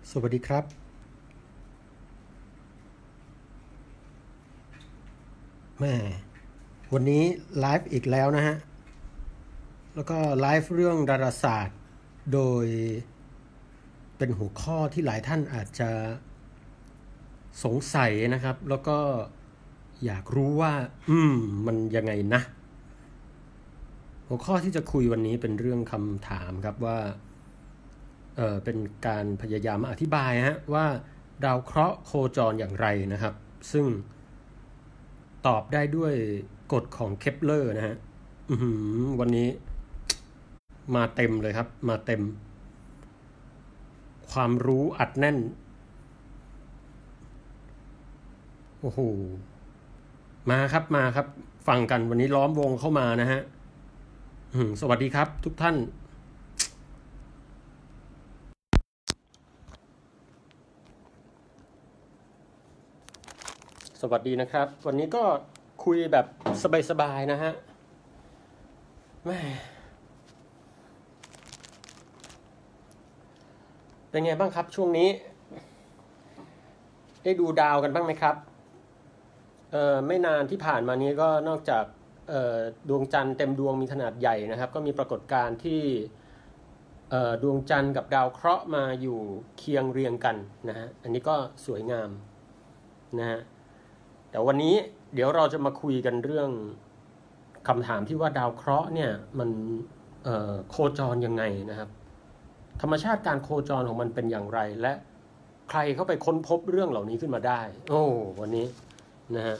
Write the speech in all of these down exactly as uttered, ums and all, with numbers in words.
สวัสดีครับแม่วันนี้ไลฟ์อีกแล้วนะฮะแล้วก็ไลฟ์เรื่องดาราศาสตร์โดยเป็นหัวข้อที่หลายท่านอาจจะสงสัยนะครับแล้วก็อยากรู้ว่าอืมมันยังไงนะหัวข้อที่จะคุยวันนี้เป็นเรื่องคำถามครับว่าเออเป็นการพยายามอธิบายฮะว่าดาวเคราะห์โคจรอย่างไรนะครับซึ่งตอบได้ด้วยกฎของเคปเลอร์นะฮะวันนี้มาเต็มเลยครับมาเต็มความรู้อัดแน่นโอ้โหมาครับมาครับฟังกันวันนี้ล้อมวงเข้ามานะฮะสวัสดีครับทุกท่านสวัสดีนะครับวันนี้ก็คุยแบบสบายๆนะฮะแม่เป็นไงบ้างครับช่วงนี้ได้ดูดาวกันบ้างไหมครับเอ่อไม่นานที่ผ่านมานี้ก็นอกจากเอ่อดวงจันทร์เต็มดวงมีขนาดใหญ่นะครับก็มีปรากฏการณ์ที่เอ่อดวงจันทร์กับดาวเคราะห์มาอยู่เคียงเรียงกันนะฮะอันนี้ก็สวยงามนะฮะแต่วันนี้เดี๋ยวเราจะมาคุยกันเรื่องคำถามที่ว่าดาวเคราะห์เนี่ยมันเอ่อโคจรยังไงนะครับธรรมชาติการโคจรของมันเป็นอย่างไรและใครเข้าไปค้นพบเรื่องเหล่านี้ขึ้นมาได้โอ้วันนี้นะฮะ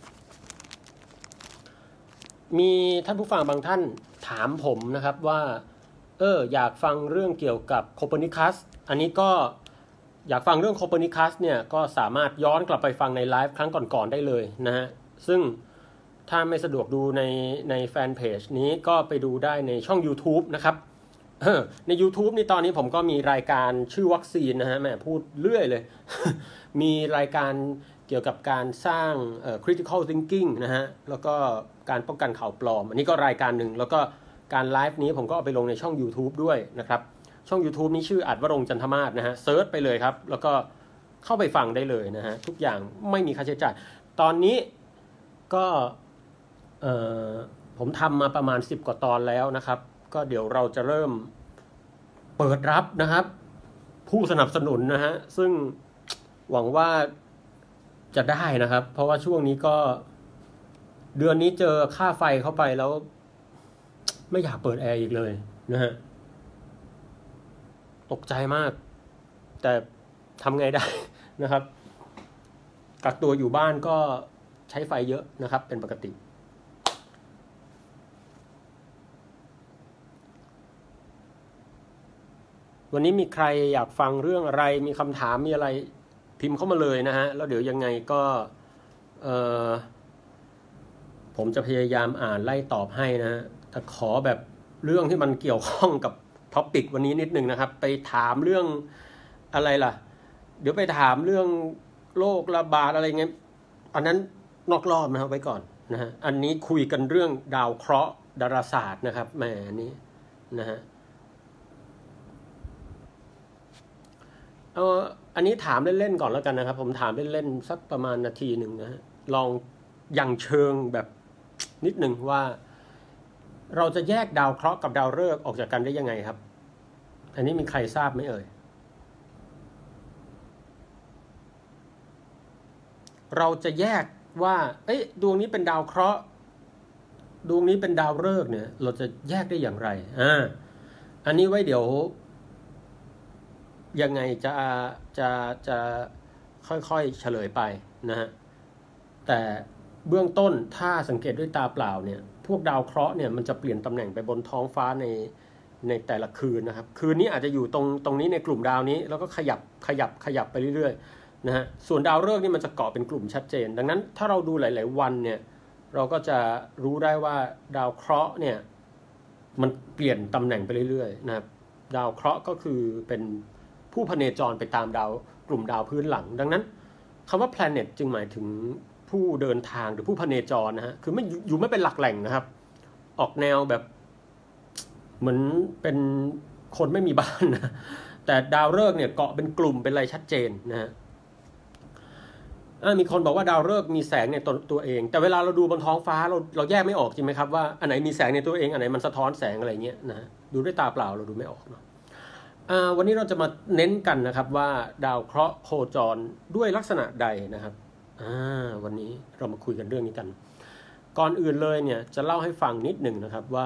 มีท่านผู้ฟังบางท่านถามผมนะครับว่าเอออยากฟังเรื่องเกี่ยวกับโคเปอร์นิคัสอันนี้ก็อยากฟังเรื่องโคเปอร์นิคัสเนี่ยก็สามารถย้อนกลับไปฟังในไลฟ์ครั้งก่อนๆได้เลยนะฮะซึ่งถ้าไม่สะดวกดูในในแฟนเพจนี้ก็ไปดูได้ในช่อง YouTube นะครับใน YouTube นี่ตอนนี้ผมก็มีรายการชื่อวัคซีนนะฮะแม่พูดเรื่อยเลย มีรายการเกี่ยวกับการสร้างเอ่อ critical thinking นะฮะแล้วก็การป้องกันข่าวปลอมอันนี้ก็รายการหนึ่งแล้วก็การไลฟ์นี้ผมก็เอาไปลงในช่อง YouTube ด้วยนะครับช่อง YouTube นี้ชื่ออัดวรงค์จันทมาศนะฮะเซิร์ชไปเลยครับแล้วก็เข้าไปฟังได้เลยนะฮะทุกอย่างไม่มีค่าใช้จ่ายตอนนี้ก็เอ่อผมทำมาประมาณสิบกว่าตอนแล้วนะครับก็เดี๋ยวเราจะเริ่มเปิดรับนะครับผู้สนับสนุนนะฮะซึ่งหวังว่าจะได้นะครับเพราะว่าช่วงนี้ก็เดือนนี้เจอค่าไฟเข้าไปแล้วไม่อยากเปิดแอร์อีกเลยนะฮะตกใจมากแต่ทำไงได้นะครับกักตัวอยู่บ้านก็ใช้ไฟเยอะนะครับเป็นปกติวันนี้มีใครอยากฟังเรื่องอะไรมีคำถามมีอะไรพิมพ์เข้ามาเลยนะฮะแล้วเดี๋ยวยังไงก็เอ่อผมจะพยายามอ่านไล่ตอบให้นะฮะแต่ขอแบบเรื่องที่มันเกี่ยวข้องกับท็อปิกวันนี้นิดนึงนะครับไปถามเรื่องอะไรล่ะเดี๋ยวไปถามเรื่องโรคระบาดอะไรเงี้ยอันนั้นนอกรอบนะครับไว้ก่อนนะฮะอันนี้คุยกันเรื่องดาวเคราะห์ดาราศาสตร์นะครับแหมนี้นะฮะเอาอันนี้ถามเล่นๆก่อนแล้วกันนะครับผมถามเล่นๆสักประมาณนาทีหนึ่งนะฮะลองอย่างเชิงแบบนิดหนึ่งว่าเราจะแยกดาวเคราะห์กับดาวฤกษ์ออกจากกันได้ยังไงครับอันนี้มีใครทราบไหมเอ่ยเราจะแยกว่าเอ้ยดวงนี้เป็นดาวเคราะห์ดวงนี้เป็นดาวฤกษ์เนี่ยเราจะแยกได้อย่างไรอ่าอันนี้ไว้เดี๋ยวยังไงจะจะจะค่อยๆเฉลยไปนะฮะแต่เบื้องต้นถ้าสังเกตด้วยตาเปล่าเนี่ยพวกดาวเคราะห์เนี่ยมันจะเปลี่ยนตำแหน่งไปบนท้องฟ้าในในแต่ละคืนนะครับคืนนี้อาจจะอยู่ตรงตรงนี้ในกลุ่มดาวนี้แล้วก็ขยับขยับขยับไปเรื่อยๆนะฮะส่วนดาวฤกษ์นี่มันจะเกาะเป็นกลุ่มชัดเจนดังนั้นถ้าเราดูหลายๆวันเนี่ยเราก็จะรู้ได้ว่าดาวเคราะห์เนี่ยมันเปลี่ยนตำแหน่งไปเรื่อยๆนะครับดาวเคราะห์ก็คือเป็นผู้พเนจรไปตามดาวกลุ่มดาวพื้นหลังดังนั้นคำว่า planet จึงหมายถึงผู้เดินทางหรือผู้พเนจรนะฮะคือไม่อยู่ไม่เป็นหลักแหล่งนะครับออกแนวแบบเหมือนเป็นคนไม่มีบ้านนะแต่ดาวฤกษ์เนี่ยเกาะเป็นกลุ่มเป็นอะไรชัดเจนนะฮะมีคนบอกว่าดาวฤกษ์มีแสงในตัวตัวเองแต่เวลาเราดูบนท้องฟ้าเราเราแยกไม่ออกจริงไหมครับว่าอันไหนมีแสงในตัวเองอันไหนมันสะท้อนแสงอะไรเงี้ยนะดูด้วยตาเปล่าเราดูไม่ออกเนาะวันนี้เราจะมาเน้นกันนะครับว่าดาวเคราะห์โคจรด้วยลักษณะใดนะครับวันนี้เรามาคุยกันเรื่องนี้กันก่อนอื่นเลยเนี่ยจะเล่าให้ฟังนิดหนึ่งนะครับว่า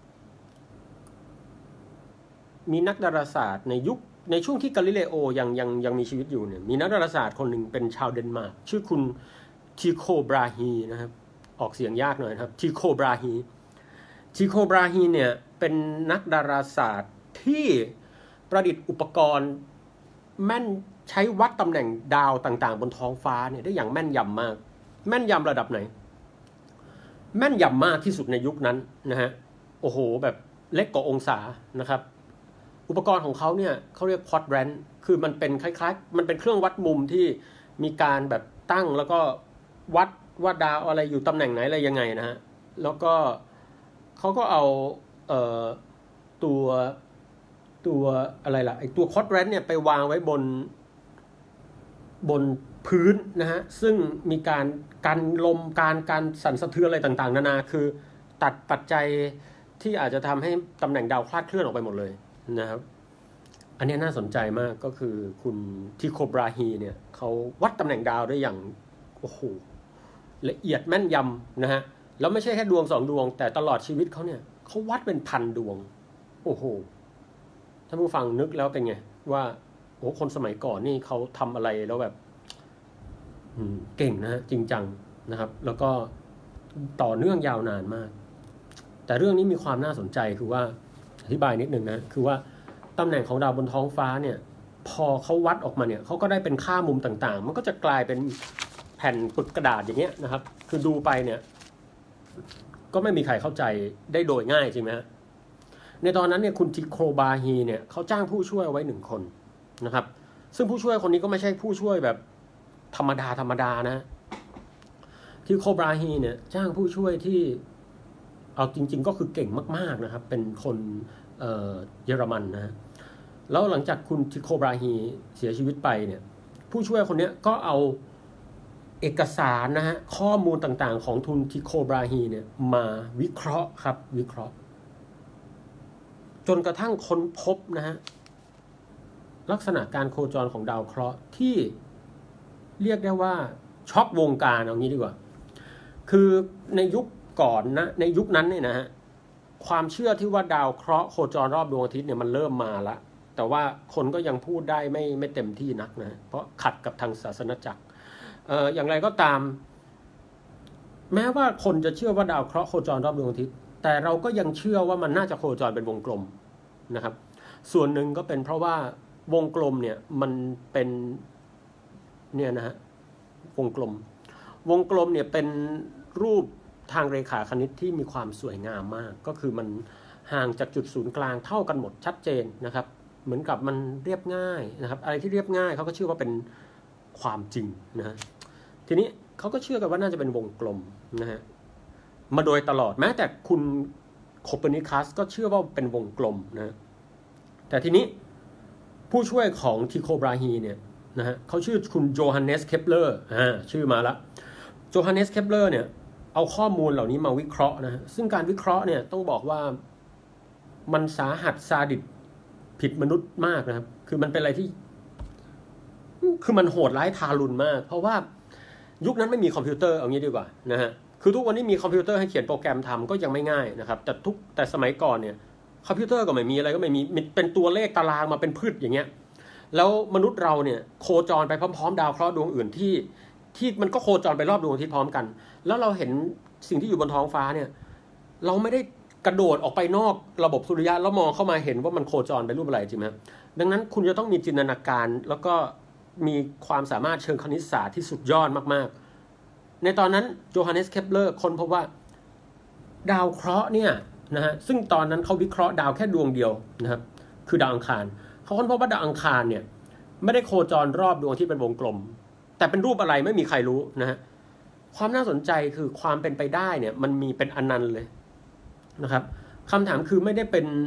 มีนักดาราศาสตร์ในยุคในช่วงที่กาลิเลโอยังยังยังมีชีวิตอยู่เนี่ยมีนักดาราศาสตร์คนหนึ่งเป็นชาวเดนมาร์กชื่อคุณทีโคบราฮีนะครับออกเสียงยากหน่อยครับทีโคบราฮีทีโคบราฮีเนี่ยเป็นนักดาราศาสตร์ที่ประดิษฐ์อุปกรณ์แม่นใช้วัดตำแหน่งดาวต่างๆบนท้องฟ้าเนี่ยได้อย่างแม่นยำมากแม่นยำระดับไหนแม่นยำมากที่สุดในยุคนั้นนะฮะโอ้โหแบบเล็กกว่าองศานะครับอุปกรณ์ของเขาเนี่ยเขาเรียกควอดแรนต์คือมันเป็นคล้ายๆมันเป็นเครื่องวัดมุมที่มีการแบบตั้งแล้วก็วัดว่าดาวอะไรอยู่ตำแหน่งไหนอะไรยังไงนะฮะแล้วก็เขาก็เอาเอ่อตัวตัวอะไรล่ะไอตัวควอดแรนต์เนี่ยไปวางไว้บนบนพื้นนะฮะซึ่งมีการกันลมการการสั่นสะเทือนอะไรต่างๆนานาคือตัดปัจจัยที่อาจจะทำให้ตำแหน่งดาวคลาดเคลื่อนออกไปหมดเลยนะครับอันนี้น่าสนใจมากก็คือคุณทีโคบราฮีเนี่ยเขาวัดตำแหน่งดาวได้อย่างโอ้โหละเอียดแม่นยำนะฮะแล้วไม่ใช่แค่ดวงสองดวงแต่ตลอดชีวิตเขาเนี่ยเขาวัดเป็นพันดวงโอ้โหท่านผู้ฟังนึกแล้วเป็นไงว่าโอ้คนสมัยก่อนนี่เขาทำอะไรแล้วแบบเก่งนะจริงจังนะครับแล้วก็ต่อเนื่องยาวนานมากแต่เรื่องนี้มีความน่าสนใจคือว่าอธิบายนิดนึงนะคือว่าตำแหน่งของดาวบนท้องฟ้าเนี่ยพอเขาวัดออกมาเนี่ยเขาก็ได้เป็นค่ามุมต่างๆมันก็จะกลายเป็นแผ่นปึกกระดาษอย่างเงี้ยนะครับคือดูไปเนี่ยก็ไม่มีใครเข้าใจได้โดยง่ายจริงไหมฮะในตอนนั้นเนี่ยคุณทิโคบาฮีเนี่ยเขาจ้างผู้ช่วยเอาไว้หนึ่งคนนะครับซึ่งผู้ช่วยคนนี้ก็ไม่ใช่ผู้ช่วยแบบธรรมดาธรรมดานะทิโคบาฮีเนี่ยจ้างผู้ช่วยที่เอาจริงๆก็คือเก่งมากๆนะครับเป็นคนเอ่อเยอรมันนะแล้วหลังจากคุณทิโคบราฮีเสียชีวิตไปเนี่ยผู้ช่วยคนนี้ก็เอาเอกสารนะฮะข้อมูลต่างๆของทุนทิโคบราฮีเนี่ยมาวิเคราะห์ครับวิเคราะห์จนกระทั่งค้นพบนะฮะลักษณะการโคจรของดาวเคราะห์ที่เรียกได้ว่าช็อกวงการเอางี้ดีกว่าคือในยุคก่อนนะในยุคนั้นเนี่ยนะฮะความเชื่อที่ว่าดาวเคราะห์โคจรรอบดวงอาทิตย์เนี่ยมันเริ่มมาแล้วแต่ว่าคนก็ยังพูดได้ไม่ไม่เต็มที่นักนะเพราะขัดกับทางศาสนจักรเอ่ออย่างไรก็ตามแม้ว่าคนจะเชื่อว่าดาวเคราะห์โคจรรอบดวงอาทิตย์แต่เราก็ยังเชื่อว่ามันน่าจะโคจรเป็นวงกลมนะครับส่วนหนึ่งก็เป็นเพราะว่าวงกลมเนี่ยมันเป็นเนี่ยนะฮะวงกลมวงกลมเนี่ยเป็นรูปทางเรขาคณิตที่มีความสวยงามมากก็คือมันห่างจากจุดศูนย์กลางเท่ากันหมดชัดเจนนะครับเหมือนกับมันเรียบง่ายนะครับอะไรที่เรียบง่ายเขาก็เชื่อว่าเป็นความจริงนะฮะทีนี้เขาก็เชื่อกันว่าน่าจะเป็นวงกลมนะฮะมาโดยตลอดแม้แต่คุณโคเปอร์นิคัสก็เชื่อว่าเป็นวงกลมนะแต่ทีนี้ผู้ช่วยของทิโคบราฮีเนี่ยนะฮะเขาชื่อคุณโจฮันเนสเคปเลอร์อ่าชื่อมาละโจฮันเนสเคปเลอร์เนี่ยเอาข้อมูลเหล่านี้มาวิเคราะห์นะซึ่งการวิเคราะห์เนี่ยต้องบอกว่ามันสาหัสซาดิสผิดมนุษย์มากนะครับคือมันเป็นอะไรที่คือมันโหดร้ายทารุณมากเพราะว่ายุคนั้นไม่มีคอมพิวเตอร์เอางี้ดีกว่านะฮะคือทุกวันนี้มีคอมพิวเตอร์ให้เขียนโปรแกรมทำก็ยังไม่ง่ายนะครับแต่ทุกแต่สมัยก่อนเนี่ยคอมพิวเตอร์ก็ไม่มีอะไรก็ไม่มีเป็นตัวเลขตารางมาเป็นพืชอย่างเงี้ยแล้วมนุษย์เราเนี่ยโคจรไปพร้อมๆดาวเคราะห์ดวงอื่นที่ที่มันก็โคจรไปรอบดวงอาทิตย์พร้อมกันแล้วเราเห็นสิ่งที่อยู่บนท้องฟ้าเนี่ยเราไม่ได้กระโดดออกไปนอกระบบสุริยะแล้วมองเข้ามาเห็นว่ามันโคจรไปรูปอะไรจริงไหมดังนั้นคุณจะต้องมีจินตนาการแล้วก็มีความสามารถเชิงคณิตศาสตร์ที่สุดยอดมากๆในตอนนั้นโจฮันเนสเคปเลอร์ค้นพบว่าดาวเคราะห์เนี่ยนะฮะซึ่งตอนนั้นเขาวิเคราะห์ดาวแค่ดวงเดียวนะครับคือดาวอังคารเขาค้นพบว่าดาวอังคารเนี่ยไม่ได้โคจรรอบดวงที่เป็นวงกลมแต่เป็นรูปอะไรไม่มีใครรู้นะฮะความน่าสนใจคือความเป็นไปได้เนี่ยมันมีเป็นอนันต์เลยนะครับคำถามคือไม่ได้เป็น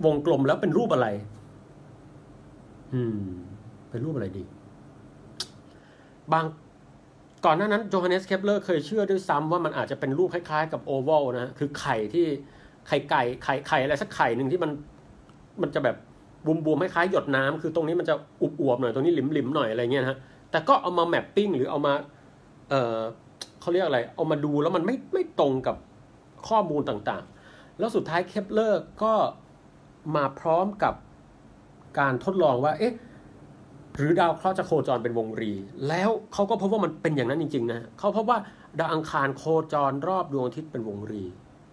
วงกลมแล้วเป็นรูปอะไรอืมเป็นรูปอะไรดีบางก่อนหน้านั้นโจฮันเนส เคปเลอร์เคยเชื่อด้วยซ้ำว่ามันอาจจะเป็นรูปคล้ายๆกับโอวัลนะคือไข่ที่ไข่ไก่ไข่ไข่อะไรสักไข่หนึ่งที่มันมันจะแบบบวมๆคล้ายๆหยดน้ำคือตรงนี้มันจะอุบอวบหน่อยตรงนี้หลิมๆหน่อยอะไรเงี้ยนะฮะแต่ก็เอามาแมปปิ้งหรือเอามาเออเขาเรียกอะไรเอามาดูแล้วมันไม่ไม่ตรงกับข้อมูลต่างๆแล้วสุดท้ายเคปเลอร์ก็มาพร้อมกับการทดลองว่าเอ๊ะหรือดาวเคราะห์จะโคจรเป็นวงรีแล้วเขาก็พบว่ามันเป็นอย่างนั้นจริงๆนะเขาพบว่าดาวอังคารโคจรรอบดวงอาทิตย์เป็นวงรี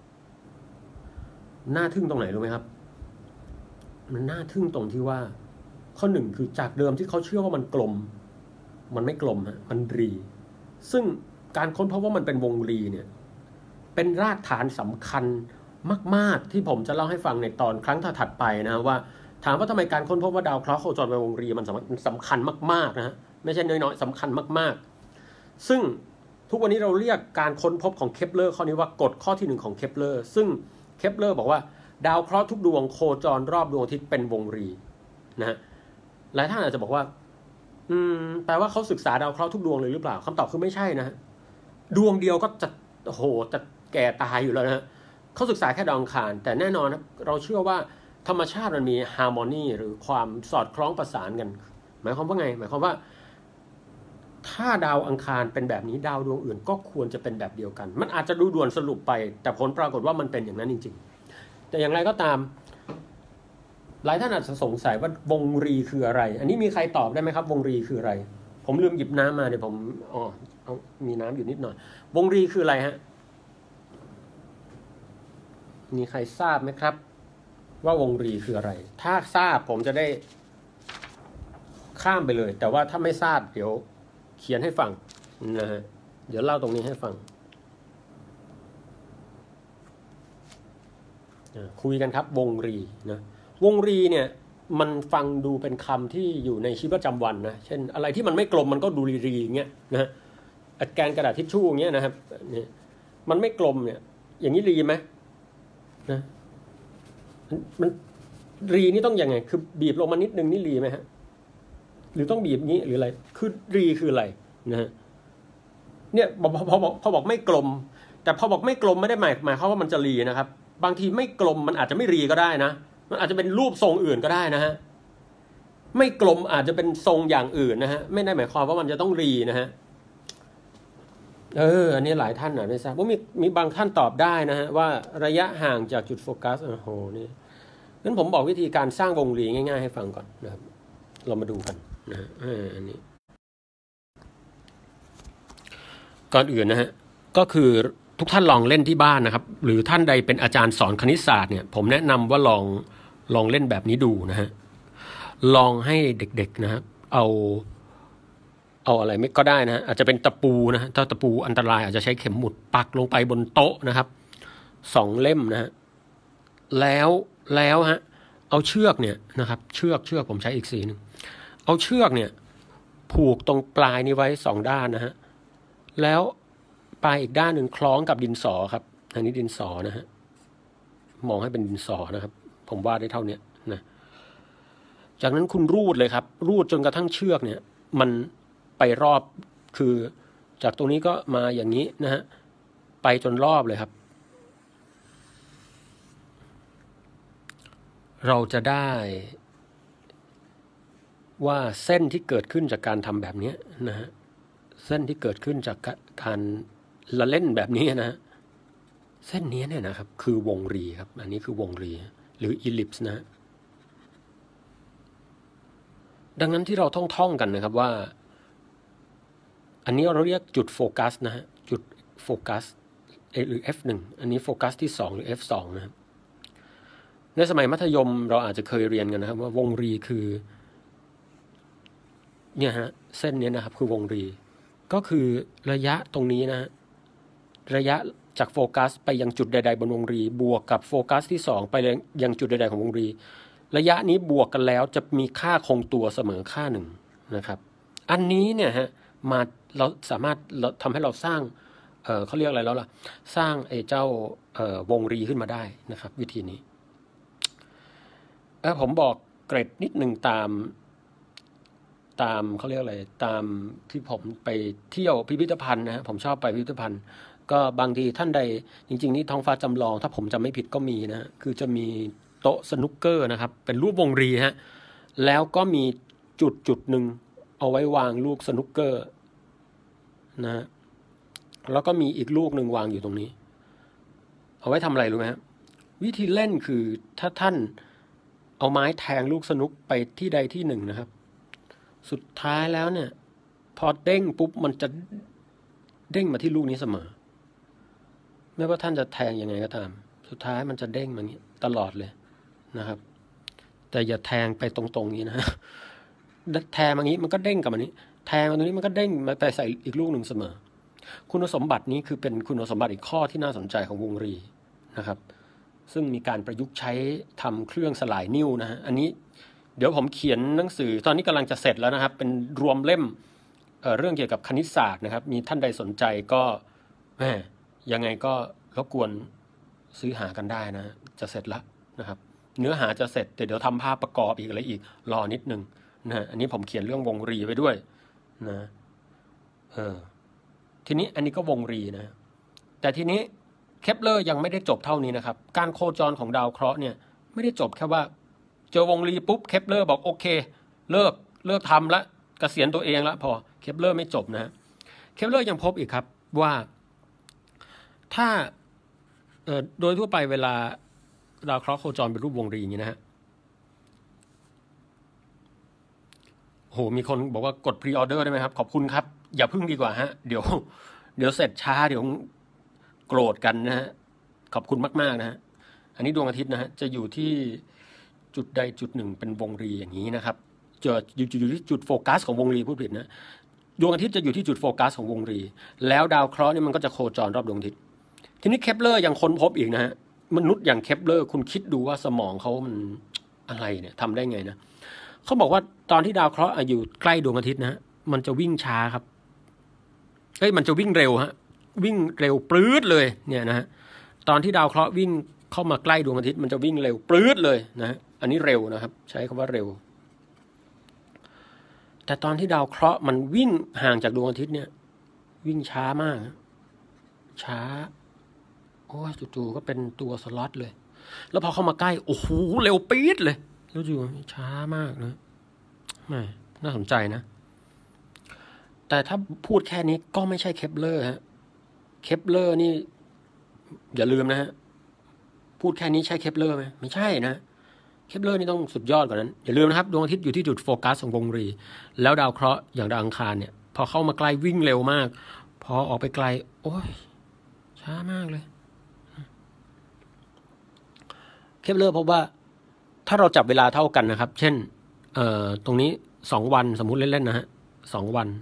น่าทึ่งตรงไหนรู้ไหมครับมันน่าทึ่งตรงที่ว่าข้อหนึ่งคือจากเดิมที่เขาเชื่อว่ามันกลมมันไม่กลมฮะมันรีซึ่งการค้นพบว่ามันเป็นวงรีเนี่ยเป็นรากฐานสำคัญมากๆที่ผมจะเล่าให้ฟังในตอนครั้งถัดไปนะว่าถามว่าทำไมการค้นพบว่าดาวเคราะห์โคจรเป็นวงรีมันสำคัญมากๆนะฮะไม่ใช่น้อยๆสำคัญมากๆซึ่งทุกวันนี้เราเรียกการค้นพบของเคปเลอร์ข้อนี้ว่ากฎข้อที่หนึ่งของเคปเลอร์ซึ่งเคปเลอร์บอกว่าดาวเคราะห์ทุกดวงโคจรรอบดวงอาทิตย์เป็นวงรีนะฮะหลายท่านอาจจะบอกว่าอืมแปลว่าเขาศึกษาดาวเคราะห์ทุกดวงเลยหรือเปล่าคำตอบคือไม่ใช่นะฮะดวงเดียวก็จะโอ้โหจะแก่ตายอยู่แล้วนะฮะเขาศึกษาแค่ดาวอังคารแต่แน่นอนนะเราเชื่อว่าธรรมชาติมันมีฮาร์โมนีหรือความสอดคล้องประสานกันหมายความว่าไงหมายความว่าถ้าดาวอังคารเป็นแบบนี้ดาวดวงอื่นก็ควรจะเป็นแบบเดียวกันมันอาจจะดูด่วนสรุปไปแต่ผลปรากฏว่ามันเป็นอย่างนั้นจริงๆแต่อย่างไรก็ตามหลายท่านอาจจะสงสัยว่าวงรีคืออะไรอันนี้มีใครตอบได้ไหมครับวงรีคืออะไรผมลืมหยิบน้ำมาเดี๋ยวผมอ๋อเอามีน้ำอยู่นิดหน่อยวงรีคืออะไรฮะมีใครทราบไหมครับว่าวงรีคืออะไรถ้าทราบผมจะได้ข้ามไปเลยแต่ว่าถ้าไม่ทราบเดี๋ยวเขียนให้ฟังนะฮะเดี๋ยวเล่าตรงนี้ให้ฟังคุยกันครับวงรีนะวงรีเนี่ยมันฟังดูเป็นคำที่อยู่ในชีวิตประจำวันนะเช่นอะไรที่มันไม่กลมมันก็ดูรีๆอย่างเงี้ยนะแกนกระดาษทิชชู่อย่างเงี้ยนะครับนี่มันไม่กลมเนี่ยอย่างนี้รีไหมนะมันรีนี่ต้องยังไงคือบีบลงมานิดนึงนี่รีไหมฮะหรือต้องบีบงี้หรืออะไรคือรีคืออะไรนะฮะเนี่ยพอพอบอกพอบอกไม่กลมแต่พอบอกไม่กลมไม่ได้หมายหมายความว่ามันจะรีนะครับบางทีไม่กลมมันอาจจะไม่รีก็ได้นะมันอาจจะเป็นรูปทรงอื่นก็ได้นะฮะไม่กลมอาจจะเป็นทรงอย่างอื่นนะฮะไม่ได้หมายความว่ามันจะต้องรีนะฮะเอออันนี้หลายท่านอ่ะไม่ทราบว่ามีมีบางท่านตอบได้นะฮะว่าระยะห่างจากจุดโฟกัสโอ้โหนี่งั้นผมบอกวิธีการสร้างวงรีง่ายๆให้ฟังก่อนนะครับเรามาดูกันนะฮะอันนี้ก่อนอื่นนะฮะก็คือทุกท่านลองเล่นที่บ้านนะครับหรือท่านใดเป็นอาจารย์สอนคณิตศาสตร์เนี่ยผมแนะนำว่าลองลองเล่นแบบนี้ดูนะฮะลองให้เด็กๆนะครับเอาเอาอะไรไม่ก็ได้นะอาจจะเป็นตะปูนะถ้าตะปูอันตรายอาจจะใช้เข็มหมุดปักลงไปบนโต๊ะนะครับสองเล่มนะฮะแล้วแล้วฮะเอาเชือกเนี่ยนะครับเชือกเชือกผมใช้อีกสีนึงเอาเชือกเนี่ยผูกตรงปลายนี้ไว้สองด้านนะฮะแล้วปลายอีกด้านหนึ่งคล้องกับดินสอครับอันนี้ดินสอนะฮะมองให้เป็นดินสอนะครับผมวาดได้เท่านี้นะจากนั้นคุณรูดเลยครับรูดจนกระทั่งเชือกเนี่ยมันไปรอบคือจากตรงนี้ก็มาอย่างนี้นะฮะไปจนรอบเลยครับเราจะได้ว่าเส้นที่เกิดขึ้นจากการทำแบบนี้นะฮะเส้นที่เกิดขึ้นจากการละเล่นแบบนี้นะเส้นนี้เนี่ยนะครับคือวงรีครับอันนี้คือวงรีหรืออีลิปส์นะดังนั้นที่เราท่องท่องกันนะครับว่าอันนี้เราเรียกจุดโฟกัสนะฮะจุดโฟกัสหรือ เอฟ หนึ่ง อันนี้โฟกัสที่สองหรือ เอฟ สอง นะครับในสมัยมัธยมเราอาจจะเคยเรียนกันนะครับว่าวงรีคือเนี่ยฮะเส้นนี้นะครับคือวงรีก็คือระยะตรงนี้นะฮะระยะจากโฟกัสไปยังจุดใดๆบนวงรีบวกกับโฟกัสที่สองไปยังจุดใดๆของวงรีระยะนี้บวกกันแล้วจะมีค่าคงตัวเสมอค่าหนึ่งนะครับอันนี้เนี่ยฮะมาเราสามารถเราทำให้เราสร้างเอ่อเขาเรียกอะไรแล้วล่ะสร้างไอ้เจ้าเอ่อวงรีขึ้นมาได้นะครับวิธีนี้เออผมบอกเกร็ดนิดหนึ่งตามตามเขาเรียกอะไรตามที่ผมไปเที่ยวพิพิธภัณฑ์นะฮะผมชอบไปพิพิธภัณฑ์ ก็บางทีท่านใดจริงๆนี่ท้องฟ้าจำลองถ้าผมจำไม่ผิดก็มีนะคือจะมีโต๊ะสนุกเกอร์นะครับเป็นรูปวงรีฮะแล้วก็มีจุดจุดหนึ่งเอาไว้วางลูกสนุกเกอร์นะแล้วก็มีอีกลูกหนึ่งวางอยู่ตรงนี้เอาไว้ทำอะไรรู้ไหมฮะวิธีเล่นคือถ้าท่านเอาไม้แทงลูกสนุกไปที่ใดที่หนึ่งนะครับสุดท้ายแล้วเนี่ยพอเด้งปุ๊บมันจะเด้งมาที่ลูกนี้เสมอไม่ว่าท่านจะแทงยังไงก็ตามสุดท้ายมันจะเด้งมาอย่างนี้ตลอดเลยนะครับแต่อย่าแทงไปตรงๆนี้นะแทงอย่างนี้มันก็เด้งกลับมานี้แทงมาตรงนี้มันก็เด้งมาไปใส่อีกลูกหนึ่งเสมอคุณสมบัตินี้คือเป็นคุณสมบัติอีกข้อที่น่าสนใจของวงรีนะครับซึ่งมีการประยุกต์ใช้ทำเครื่องสลายนิ้วนะฮะอันนี้เดี๋ยวผมเขียนหนังสือตอนนี้กำลังจะเสร็จแล้วนะครับเป็นรวมเล่ม เอ่อ เรื่องเกี่ยวกับคณิตศาสตร์นะครับมีท่านใดสนใจก็แหมยังไงก็รบกวนซื้อหากันได้นะจะเสร็จแล้วนะครับเนื้อหาจะเสร็จแต่เดี๋ยวทำภาพประกอบอีกอะไรอีกรอนิดนึงนะอันนี้ผมเขียนเรื่องวงรีไว้ด้วยนะเออทีนี้อันนี้ก็วงรีนะแต่ทีนี้เคปเลอร์ยังไม่ได้จบเท่านี้นะครับการโคจรของดาวเคราะห์เนี่ยไม่ได้จบแค่ว่าเจอวงรีปุ๊บเคปเลอร์บอกโอเคเลิกเลิกทำละเกษียณตัวเองละพอเคปเลอร์ไม่จบนะเคปเลอร์ยังพบอีกครับว่าถ้าเอ่อโดยทั่วไปเวลาดาวเคราะห์โคจรเป็นรูปวงรีอย่างนี้นะฮะโหมีคนบอกว่ากดพรีออเดอร์ได้ไหมครับขอบคุณครับอย่าพึ่งดีกว่าฮะเดี๋ยวเดี๋ยวเสร็จช้าเดี๋ยวโกรธกันนะฮะขอบคุณมากๆนะฮะอันนี้ดวงอาทิตย์นะฮะจะอยู่ที่จุดใดจุดหนึ่งเป็นวงรีอย่างนี้นะครับจะอยู่อยู่ที่จุดโฟกัสของวงรีพูดผิดนะดวงอาทิตย์จะอยู่ที่จุดโฟกัสของวงรีแล้วดาวเคราะห์นี่มันก็จะโคจรรอบดวงอาทิตย์ทีนี้เคปเลอร์ยังค้นพบอีกนะฮะมนุษย์อย่างเคปเลอร์คุณคิดดูว่าสมองเขามันอะไรเนี่ยทำได้ไงนะเขาบอกว่าตอนที่ดาวเคราะห์อยู่ใกล้ดวงอาทิตย์นะฮะมันจะวิ่งช้าครับเอ้ยมันจะวิ่งเร็วฮะวิ่งเร็วปรื๊ดเลยเนี่ยนะฮะตอนที่ดาวเคราะห์วิ่งเข้ามาใกล้ดวงอาทิตย์มันจะวิ่งเร็วปรื๊ดเลยนะฮะอันนี้เร็วนะครับใช้คำว่าเร็วแต่ตอนที่ดาวเคราะห์มันวิ่งห่างจากดวงอาทิตย์เนี่ยวิ่งช้ามากช้าโอ้ยจู่ๆก็เป็นตัวสล็อตเลยแล้วพอเข้ามาใกล้โอ้โหเร็วปี๊ดเลยแล้วจู่ช้ามากนะไม่น่าสนใจนะแต่ถ้าพูดแค่นี้ก็ไม่ใช่เคปเลอร์ฮะเคปเลอร์นี่อย่าลืมนะฮะพูดแค่นี้ใช่เคปเลอร์ไหมไม่ใช่นะเคปเลอร์นี่ต้องสุดยอดกว่านั้นอย่าลืมนะครับดวงอาทิตย์อยู่ที่จุดโฟกัสของวงรีแล้วดาวเคราะห์อย่างดาวอังคารเนี่ยพอเข้ามาใกล้วิ่งเร็วมากพอออกไปไกลโอ้ยช้ามากเลยเคปเลอร์พบว่าถ้าเราจับเวลาเท่ากันนะครับเช่นเอ่อตรงนี้สองวันสมมุติเล่นๆนะฮะสองวัน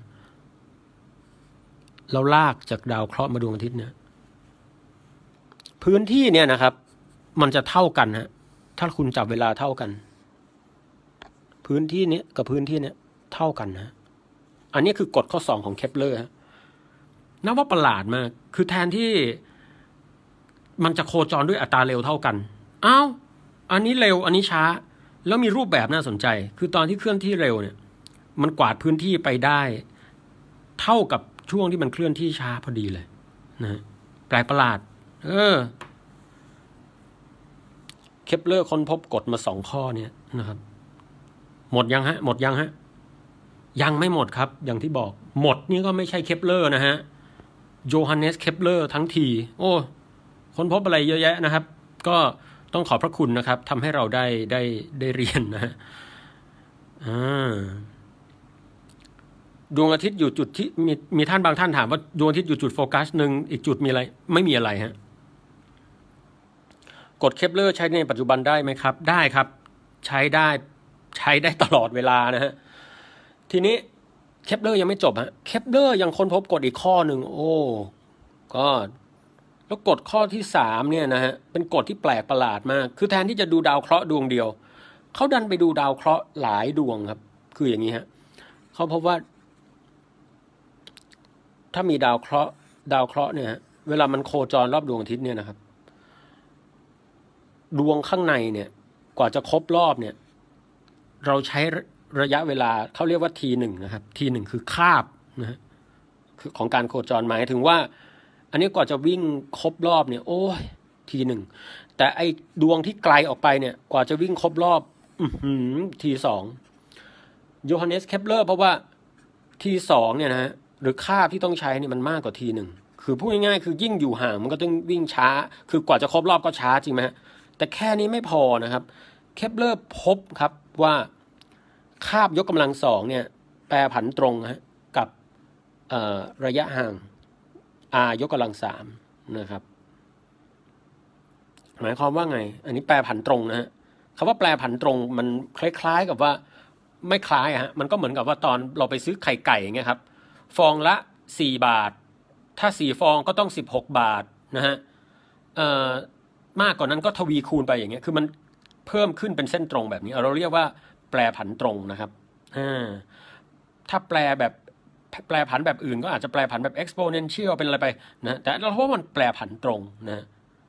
เราลากจากดาวเคราะห์มาดวงอาทิตย์เนี่ยพื้นที่เนี่ยนะครับมันจะเท่ากันฮะถ้าคุณจับเวลาเท่ากันพื้นที่นี้กับพื้นที่นี้เท่ากันนะอันนี้คือกฎข้อสองของเคปเลอร์ฮะนับว่าประหลาดมากคือแทนที่มันจะโคจรด้วยอัตราเร็วเท่ากันอ้าวอันนี้เร็วอันนี้ช้าแล้วมีรูปแบบน่าสนใจคือตอนที่เคลื่อนที่เร็วเนี่ยมันกวาดพื้นที่ไปได้เท่ากับช่วงที่มันเคลื่อนที่ช้าพอดีเลยนะแปลกประหลาดเออเคปเลอร์ค้นพบกฎมาสองข้อเนี่ยนะครับหมดยังฮะหมดยังฮะยังไม่หมดครับอย่างที่บอกหมดนี่ก็ไม่ใช่เคปเลอร์นะฮะโยฮันเนสเคปเลอร์ทั้งทีโอ้ค้นพบอะไรเยอะแยะนะครับก็ต้องขอบพระคุณนะครับทำให้เราได้ได้ได้เรียนนะฮะอ่าดวงอาทิตย์อยู่จุดที่มีมีท่านบางท่านถามว่าดวงอาทิตย์อยู่จุดโฟกัสหนึ่งอีกจุดมีอะไรไม่มีอะไรฮะกฎเคปเลอร์ใช้ในปัจจุบันได้ไหมครับได้ครับใช้ได้ใช้ได้ตลอดเวลานะฮะทีนี้เคปเลอร์ยังไม่จบฮะเคปเลอร์ยังค้นพบกฎอีกข้อหนึ่งโอ้ก็แล้วกฎข้อที่สามเนี่ยนะฮะเป็นกฎที่แปลกประหลาดมากคือแทนที่จะดูดาวเคราะห์ดวงเดียวเขาดันไปดูดาวเคราะห์หลายดวงครับคืออย่างนี้ฮะเขาพบว่าถ้ามีดาวเคราะห์ดาวเคราะห์เนี่ยเวลามันโคจรรอบดวงอาทิตย์เนี่ยนะครับดวงข้างในเนี่ยกว่าจะครบรอบเนี่ยเราใช้ระยะเวลาเขาเรียกว่าทีหนึ่งนะครับทีหนึ่งคือคาบนะฮะคือของการโคจรหมายถึงว่าอันนี้กว่าจะวิ่งครบรอบเนี่ยโอ้ยทีหนึ่งแต่ไอ้ดวงที่ไกลออกไปเนี่ยกว่าจะวิ่งครบรอบอือหือทีสองโยฮันเนสเคปเลอร์เพราะว่าทีสองเนี่ยนะฮะหรือคาบที่ต้องใช้เนี่ยมันมากกว่าทีหนึ่งคือพูดง่ายๆคือยิ่งอยู่ห่างมันก็ต้องวิ่งช้าคือกว่าจะครบรอบก็ช้าจริงไหมฮะแต่แค่นี้ไม่พอนะครับเคปเลอร์พบครับว่าคาบยกกำลังสองเนี่ยแปรผันตรงฮะกับระยะห่าง r ยกกำลังสามนะครับหมายความว่าไงอันนี้แปรผันตรงนะฮะคำว่าแปรผันตรงมันคล้ายๆกับว่าไม่คล้ายฮะมันก็เหมือนกับว่าตอนเราไปซื้อไข่ไก่เงี้ยครับฟองละสี่บาทถ้าสี่ฟองก็ต้องสิบหกบาทนะฮะเอ่อมากกว่านั้นก็ทวีคูณไปอย่างเงี้ยคือมันเพิ่มขึ้นเป็นเส้นตรงแบบนี้เราเรียกว่าแปรผันตรงนะครับถ้าแปลแบบแปรผันแบบอื่นก็อาจจะแปรผันแบบ exponential เป็นอะไรไปนะแต่เราเพราะมันแปรผันตรงนะ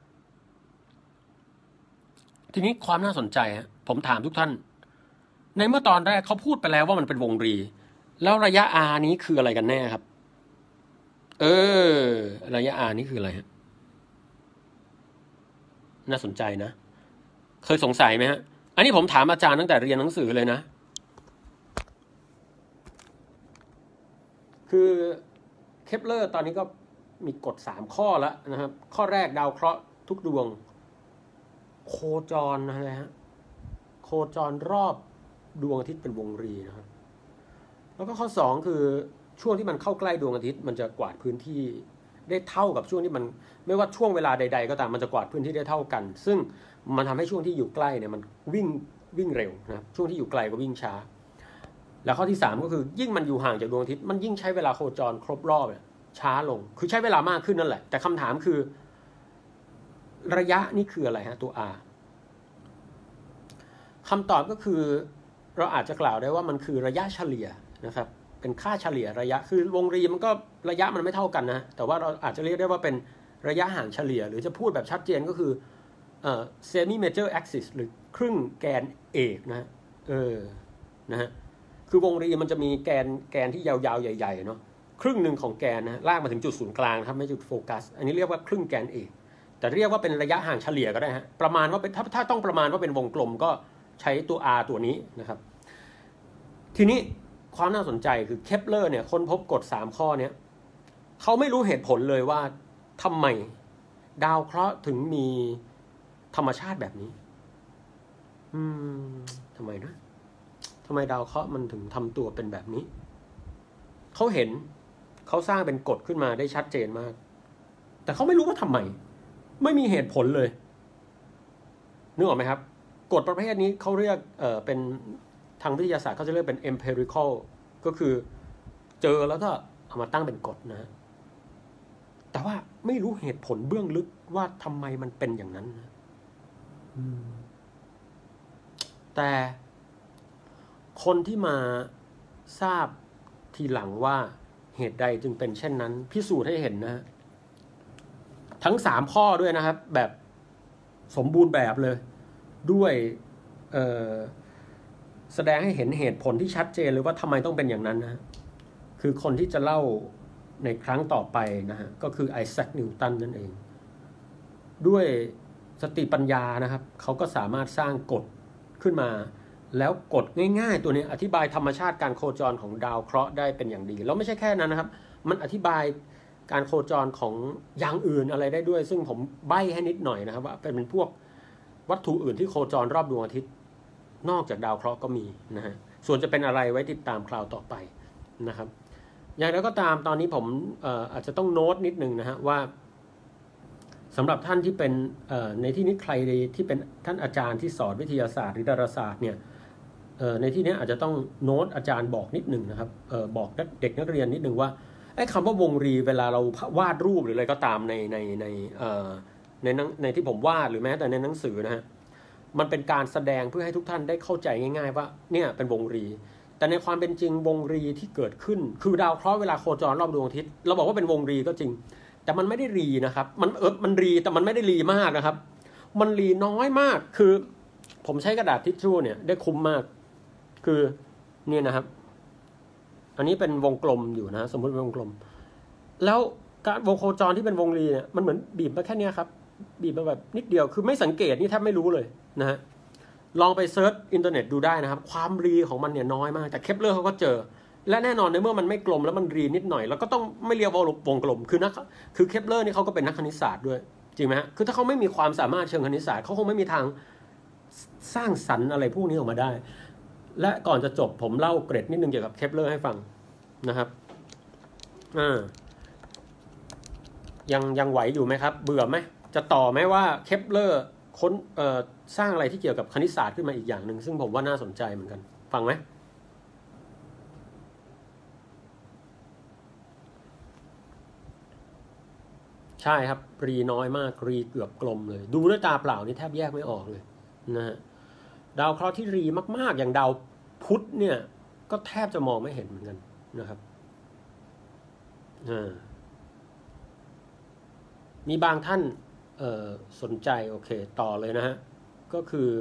ทีนี้ความน่าสนใจฮะผมถามทุกท่านในเมื่อตอนแรกเขาพูดไปแล้วว่ามันเป็นวงรีแล้วระยะ r นี้คืออะไรกันแน่ครับเออระยะ r นี้คืออะไรฮะน่าสนใจนะเคยสงสัยไหมฮะอันนี้ผมถามอาจารย์ตั้งแต่เรียนหนังสือเลยนะคือเคปเลอร์ตอนนี้ก็มีกฎสามข้อแล้วนะครับข้อแรกดาวเคราะห์ทุกดวงโคจรนะฮะโคจรรอบดวงอาทิตย์เป็นวงรีนะครับแล้วก็ข้อสองคือช่วงที่มันเข้าใกล้ดวงอาทิตย์มันจะกวาดพื้นที่ได้เท่ากับช่วงที่มันไม่ว่าช่วงเวลาใดๆก็ตามมันจะกวาดพื้นที่ได้เท่ากันซึ่งมันทำให้ช่วงที่อยู่ใกล้เนี่ยมันวิ่งวิ่งเร็วนะครับช่วงที่อยู่ไกลก็วิ่งช้าแล้วข้อที่สามก็คือยิ่งมันอยู่ห่างจากดวงอาทิตย์มันยิ่งใช้เวลาโคจรครบรอบเนี่ยช้าลงคือใช้เวลามากขึ้นนั่นแหละแต่คำถามคือระยะนี่คืออะไรฮะตัว r คำตอบก็คือเราอาจจะกล่าวได้ว่ามันคือระยะเฉลี่ยนะครับเป็นค่าเฉลี่ยระยะคือวงรีมันก็ระยะมันไม่เท่ากันนะแต่ว่าเราอาจจะเรียกได้ว่าเป็นระยะห่างเฉลี่ยหรือจะพูดแบบชัดเจนก็คือเอ่อ semi major axis หรือครึ่งแกนเอกนะเออนะฮะคือวงรีมันจะมีแกนแกนที่ยาวๆใหญ่ๆเนาะครึ่งหนึ่งของแกนนะลากมาถึงจุดศูนย์กลางครับไม่จุดโฟกัสอันนี้เรียกว่าครึ่งแกนเอกแต่เรียกว่าเป็นระยะห่างเฉลี่ยก็ได้ฮะประมาณว่าเป็นถ้าถ้าต้องประมาณว่าเป็นวงกลมก็ใช้ตัว r ตัวนี้นะครับทีนี้ความน่าสนใจคือเคปเลอร์เนี่ยค้นพบกฎสามข้อเนี้ยเขาไม่รู้เหตุผลเลยว่าทำไมดาวเคราะห์ถึงมีธรรมชาติแบบนี้อืมทำไมนะทำไมดาวเคราะห์มันถึงทำตัวเป็นแบบนี้เขาเห็นเขาสร้างเป็นกฎขึ้นมาได้ชัดเจนมากแต่เขาไม่รู้ว่าทำไมไม่มีเหตุผลเลยนึกออกไหมครับกฎประเภทนี้เขาเรียกเอ่อเป็นทางวิทยาศาสตร์เขาจะเรียกเป็น empirical ก็คือเจอแล้วก็เอามาตั้งเป็นกฎนะแต่ว่าไม่รู้เหตุผลเบื้องลึกว่าทำไมมันเป็นอย่างนั้นนะแต่คนที่มาทราบทีหลังว่าเหตุใดจึงเป็นเช่นนั้นพิสูจน์ให้เห็นนะทั้งสามข้อด้วยนะครับแบบสมบูรณ์แบบเลยด้วยเอ่อแสดงให้เห็นเหตุผลที่ชัดเจนเลยว่าทำไมต้องเป็นอย่างนั้นนะคือคนที่จะเล่าในครั้งต่อไปนะฮะก็คือไอแซคนิวตันนั่นเองด้วยสติปัญญานะครับเขาก็สามารถสร้างกฎขึ้นมาแล้วกฎง่ายๆตัวนี้อธิบายธรรมชาติการโคจรของดาวเคราะห์ได้เป็นอย่างดีแล้วไม่ใช่แค่นั้นนะครับมันอธิบายการโคจรของอย่างอื่นอะไรได้ด้วยซึ่งผมใบ้ให้นิดหน่อยนะครับว่าเป็นพวกวัตถุอื่นที่โคจรรอบดวงอาทิตย์นอกจากดาวเคราะห์ก็มีนะฮะส่วนจะเป็นอะไรไว้ติดตามคราวต่อไปนะครับอย่างไรก็ตามตอนนี้ผมเอ่ออาจจะต้องโน้ตนิดนึงนะฮะว่าสำหรับท่านที่เป็นเอ่อในที่นี้ใครที่เป็นท่านอาจารย์ที่สอนวิทยาศาสตร์หรือดาราศาสตร์เนี่ยเอ่อในที่นี้อาจจะต้องโน้ตอาจารย์บอกนิดนึงนะครับเอ่อบอกเด็กนักเรียนนิดนึงว่าไอ้คำว่าวงรีเวลาเราวาดรูปหรืออะไรก็ตามในในในเอ่อในในที่ผมวาดหรือแม้แต่ในหนังสือนะฮะมันเป็นการแสดงเพื่อให้ทุกท่านได้เข้าใจง่ายๆว่าเนี่ยเป็นวงรีแต่ในความเป็นจริงวงรีที่เกิดขึ้นคือดาวเคราะห์เวลาโคจรรอบดวงอาทิตย์เราบอกว่าเป็นวงรีก็จริงแต่มันไม่ได้รีนะครับมันเออมันรีแต่มันไม่ได้รีมากนะครับมันรีน้อยมากคือผมใช้กระดาษทิชชู่เนี่ยได้คุ้มมากคือเนี่ยนะครับอันนี้เป็นวงกลมอยู่นะสมมติเป็นวงกลมแล้วการวงโคจรที่เป็นวงรีเนี่ยมันเหมือนบีบมาแค่นี้ครับบีบมาแบบนิดเดียวคือไม่สังเกตนี่แทบไม่รู้เลยนะฮะลองไปเซิร์ชอินเทอร์เน็ตดูได้นะครับความรีของมันเนี่ยน้อยมากแต่เคปเลอร์เขาก็เจอและแน่นอนในเมื่อมันไม่กลมแล้วมันรีนิดหน่อยแล้วก็ต้องไม่เรียกว่าวงกลมคือนักคือเคปเลอร์นี่เขาก็เป็นนักคณิตศาสตร์ด้วยจริงไหมฮะคือถ้าเขาไม่มีความสามารถเชิงคณิตศาสตร์เขาคงไม่มีทางสร้างสรรค์อะไรพวกนี้ออกมาได้และก่อนจะจบผมเล่าเกร็ดนิดนึงเกี่ยวกับเคปเลอร์ให้ฟังนะครับอ่ายังยังไหวอยู่ไหมครับเบื่อไหมจะต่อไหมว่าเคปเลอร์ค้นเอ่อสร้างอะไรที่เกี่ยวกับคณิตศาสตร์ขึ้นมาอีกอย่างหนึ่งซึ่งผมว่าน่าสนใจเหมือนกันฟังไหมใช่ครับรีน้อยมากรีเกือบกลมเลยดูด้วยตาเปล่านี่แทบแยกไม่ออกเลยนะฮะดาวเคราะห์ที่รีมากๆอย่างดาวพุธเนี่ยก็แทบจะมองไม่เห็นเหมือนกันนะครับอ่ามีบางท่านสนใจโอเคต่อเลยนะฮะก็คือ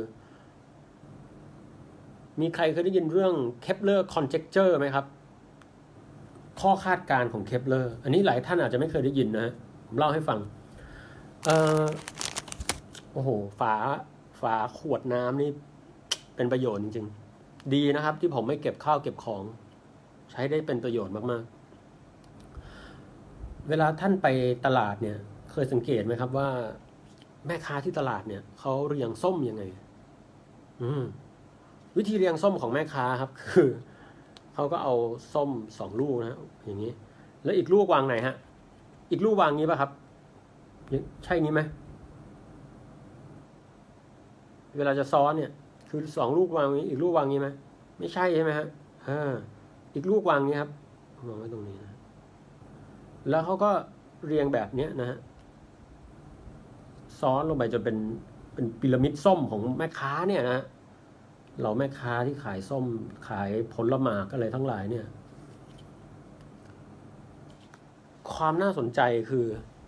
มีใครเคยได้ยินเรื่อง Kepler conjecture ไหมครับข้อคาดการณ์ของ Kepler อันนี้หลายท่านอาจจะไม่เคยได้ยินนะผมเล่าให้ฟังเออโอ้โหฝาฝาขวดน้ำนี่เป็นประโยชน์จริงๆดีนะครับที่ผมไม่เก็บข้าวเก็บของใช้ได้เป็นประโยชน์มากๆเวลาท่านไปตลาดเนี่ยเคยสังเกตไหมครับว่าแม่ค้าที่ตลาดเนี่ยเขาเรียงส้มยังไงอืมวิธีเรียงส้มของแม่ค้าครับคือเขาก็เอาส้มสองลูกนะอย่างนี้แล้วอีกลูกวางไหนฮะอีกลูกวางนี้ป่ะครับใช่นี้ไหมเวลาจะซ้อนเนี่ยคือสองลูกวางนี้อีกลูกวางนี้ไหมไม่ใช่ใช่ไหมฮะอ่าอีกลูกวางนี้ครับวางไว้ตรงนี้นะแล้วเขาก็เรียงแบบนี้นะฮะซ้อนลงไปจนเป็นเป็นพีระมิดส้มของแม่ค้าเนี่ยนะเราแม่ค้าที่ขายส้มขายผลไม้อะไรทั้งหลายเนี่ยความน่าสนใจคือ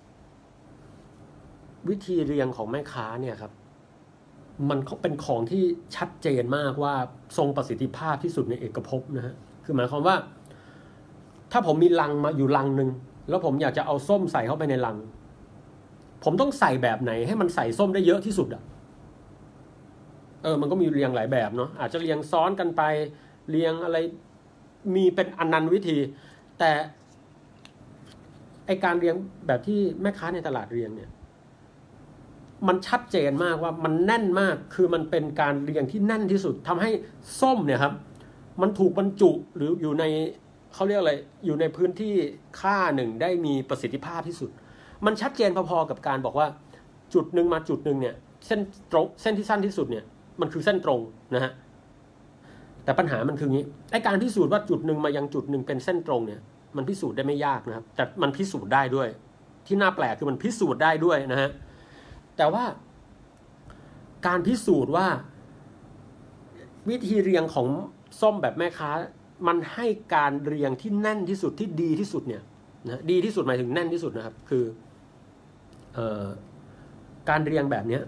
วิธีเรียงของแม่ค้าเนี่ยครับมันเป็นของที่ชัดเจนมากว่าทรงประสิทธิภาพที่สุดในเอกภพนะฮะคือหมายความว่าถ้าผมมีลังมาอยู่ลังนึงแล้วผมอยากจะเอาส้มใส่เข้าไปในลังผมต้องใส่แบบไหนให้มันใส่ส้มได้เยอะที่สุดอ่ะเออมันก็มีเรียงหลายแบบเนาะอาจจะเรียงซ้อนกันไปเรียงอะไรมีเป็นอนันต์วิธีแต่ไอการเรียงแบบที่แม่ค้าในตลาดเรียงเนี่ยมันชัดเจนมากว่ามันแน่นมากคือมันเป็นการเรียงที่แน่นที่สุดทำให้ส้มเนี่ยครับมันถูกบรรจุหรืออยู่ในเขาเรียกอะไรอยู่ในพื้นที่ค่าหนึ่งได้มีประสิทธิภาพที่สุดมันชัดเจนพอๆกับการบอกว่าจุดหนึ่งมาจุดหนึ่งเนี่ยเส้นตรงเส้นที่สั้นที่สุดเนี่ยมันคือเส้นตรงนะฮะแต่ปัญหามันคืองี้ไอ้การพิสูจน์ว่าจุดหนึ่งมายังจุดหนึ่งเป็นเส้นตรงเนี่ยมันพิสูจน์ได้ไม่ยากนะครับแต่มันพิสูจน์ได้ด้วยที่น่าแปลกคือมันพิสูจน์ได้ด้วยนะฮะแต่ว่าการพิสูจน์ว่าวิธีเรียงของส้มแบบแม่ค้ามันให้การเรียงที่แน่นที่สุดที่ดีที่สุดเนี่ยนะดีที่สุดหมายถึงแน่นที่สุดนะครับคือเอ่อการเรียงแบบนี้